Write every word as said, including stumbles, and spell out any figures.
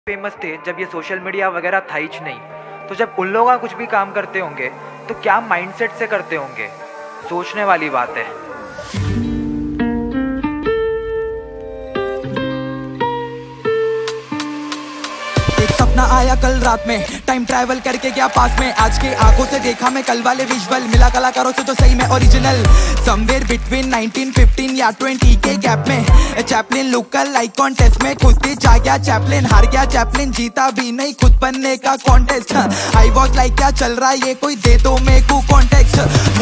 Famous थे जब ये सोशल मीडिया वगैरह था ही नहीं। तो जब उन लोग कुछ भी काम करते होंगे तो क्या माइंडसेट से करते होंगे, सोचने वाली बात है। एक सपना आया कल रात में, टाइम ट्रैवल करके गया पास में। आज के आंखों से देखा मैं कल वाले विजुअल, मिला कलाकारों से तो सही में original. Somewhere between nineteen fifteen या ट्वेंटी के गैप में चैपलिन लोकल लाइक कॉन्टेस्ट में खुद ही जा गया चैपलिन, हार गया चैपलिन, जीता भी नहीं खुद बनने का कॉन्टेस्ट। आई वॉज लाइक क्या चल रहा है ये, कोई दे दो मेरे को कॉन्टेक्स्ट।